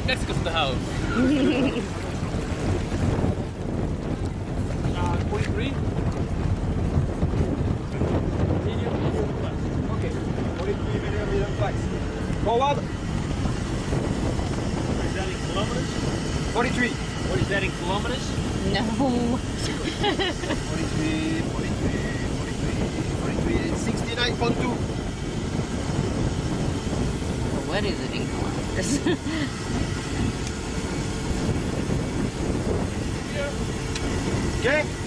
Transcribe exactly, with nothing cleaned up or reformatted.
Let's go to the house. uh, forty-three. Medium, medium plus. Okay. forty-three, medium, medium plus. Forward. What is that in kilometers? forty-three. What is that in kilometers? No. forty-three, forty-three, forty-three, forty-three, sixty-nine point two. What is it in kilometers? Okay?